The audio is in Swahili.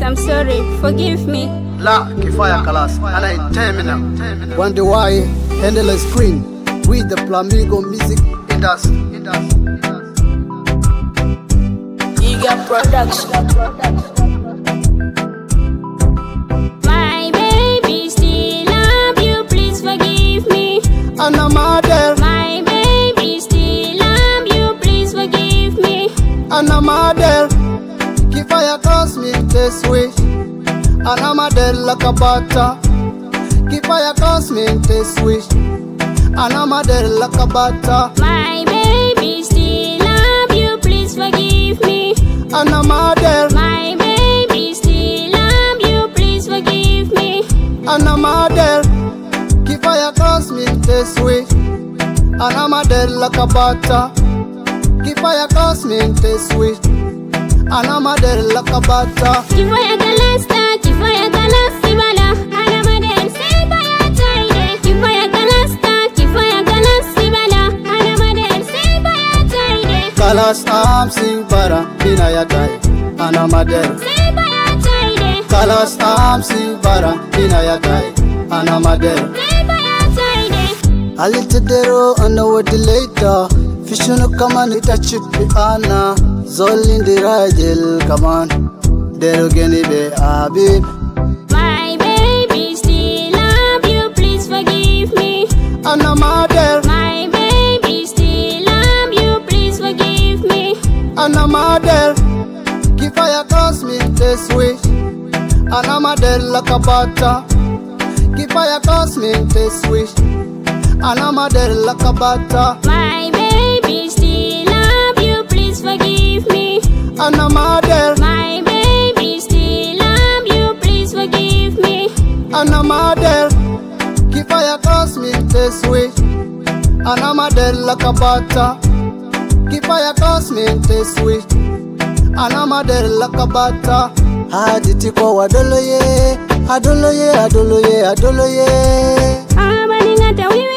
I'm sorry, forgive me. La kipaya kalas, ana terminal. Wandy Waye, handle screen with the Flamengo music industry. Eager production. My baby still love you, please forgive me. Anna Mother, My baby still love you, please forgive me. Anna Mother, kipaya cause me this wish. Anna Mother like a butter, kipaya cause me this wish. Anna Mother like a butter. My baby still love you, please forgive me. Anna Mother, My baby still love you, please forgive me. Anna Mother, kipaya cause me this wish. Anna Mother like a butter, kipaya cause me this wish. Anna Mother like a butter. Kipaya kalasta, kipaya kalasi bala. Ana madel say baya taide. Kipaya kalasta, kipaya kalasi bala. Ana madel say baya taide. Kalas am sing para inayatai. Anna Mother, Say baya taide. kalas am sing para inayatai. Anna Mother. Say baya taide. Alitedero ana wadi later. Fishunu kaman itachit bi ana. Zolin di rajel kaman. Dero geni be abib. My baby still love you, please forgive me. Anna Mother, My baby still love you, please forgive me. Anna Mother, kipaya cause me this wish. Anna Mother like a butter, kipaya cause me this wish. Anna Mother like a butter. My baby still love you, please forgive me. Anna Mother, My baby still love you, please forgive me. Anna Mother, kipaya cause me this wish. Anna Mother like a butter, kipaya cause me this wish. Anna Mother like a butter. Haditi kwa adoloye, adoloye, adoloye, adoloye. Abaningata